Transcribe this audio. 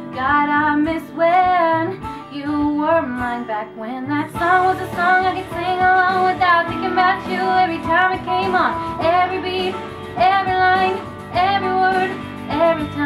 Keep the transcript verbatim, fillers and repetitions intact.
God, I miss when you were mine. Back when that song was a song I could sing along without thinking about you every time it came on. Every beat, every line, every word, every time.